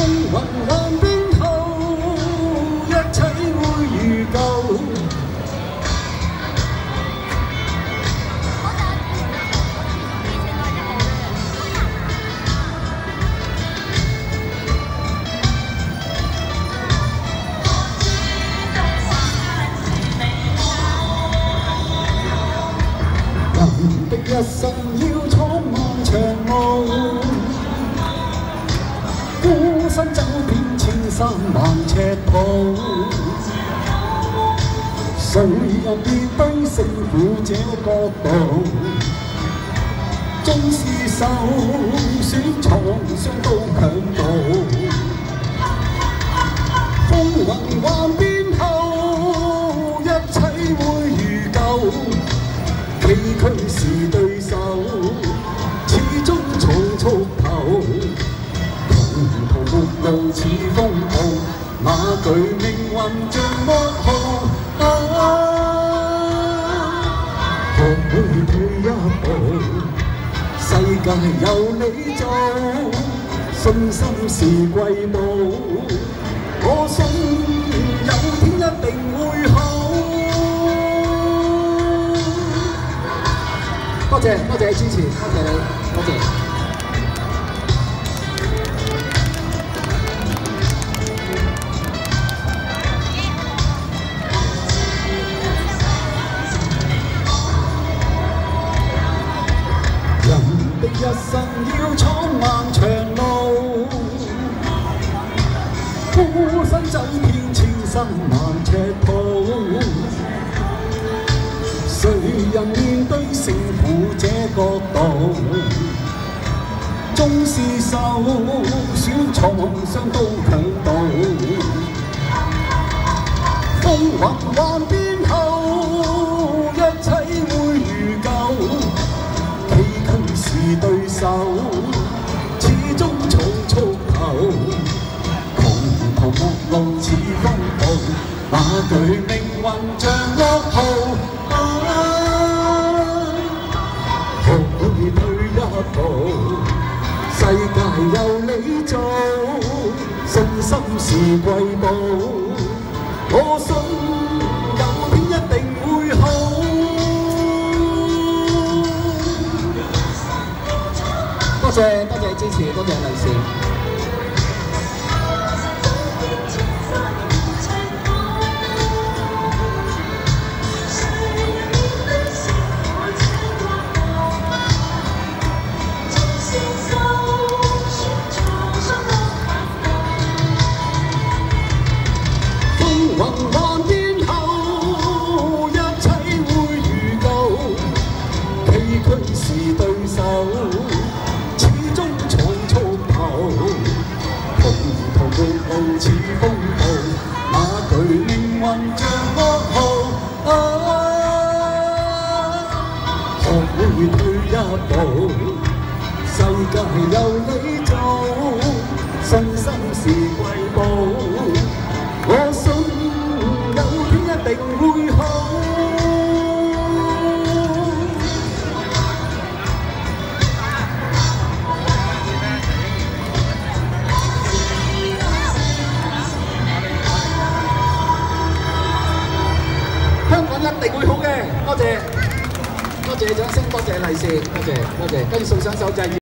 雲幻變後，一切會如舊。人的一生要闖漫長路。 孤身走遍千山萬尺途，誰人面對勝負這角度？縱是受損創傷都強渡，風雲幻變後，一切會如舊。崎嶇是對手，始終重觸頭。 途沒路似風暴，那巨命運像噩耗。學會退一步，世界由你做，信心是貴寶。我信有天一定會好。多謝多謝支持，多謝你，多謝。 一生要闖漫長路，孤身走遍千山萬尺途。誰人面對勝負這角度？縱是受損創傷都強渡。風雲幻變後，一切會如舊。 是對手，始終重觸頭。窮途末路似風暴，那巨命運像噩耗。學會退一步，世界由你做，信心是貴寶。我信有天一定會好。 多謝支持，多謝利是。風雲幻變後，一切會如舊，崎嶇是對手。 路似風暴，那巨命運像噩耗。學會退一步，世界由你做，信心是貴寶。我信有天一定會好。香港一定會好嘅，多謝掌聲，多謝利是，多謝，跟住送上手掣。